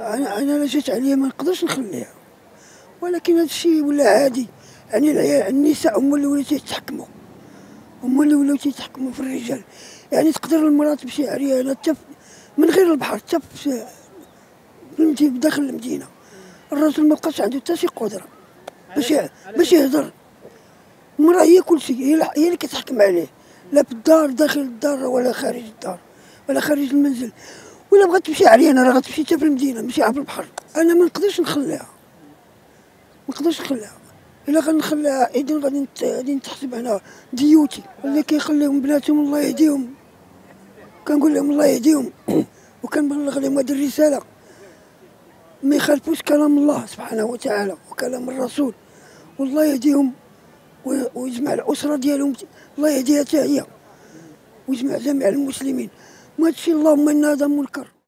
انا لا جات عليا ما نقدرش نخليها، ولكن هذا الشيء ولا عادي. يعني النساء هما اللي ولاو تيتحكموا، هما اللي ولاو تيتحكموا في الرجال. يعني تقدر المرأة تمشي عريانة من غير البحر حتى في داخل المدينة. الرجل ما بقاش عنده حتى شي قدرة باش يهضر. المرأة هي كل شيء، هي اللي كتحكم عليه، لا في الدار داخل الدار ولا خارج الدار ولا خارج المنزل. ولا بغات تمشي عريانة راه غتمشي حتى في المدينة ماشي عبر البحر. أنا ما نقدرش نخليها، ما نقدرش نخليها. إلا غنخليها إذن غادي نتحسب أنا ديوتي. اللي كيخليهم بناتهم الله يهديهم، كنقول لهم الله يهديهم وكنبلغ لهم هذه الرسالة، ما يخالفوش كلام الله سبحانه وتعالى وكلام الرسول، والله يهديهم ويجمع الأسرة ديالهم، الله يهديها حتى هي ويجمع جميع المسلمين. ما هادشي اللهم إن هذا منكر.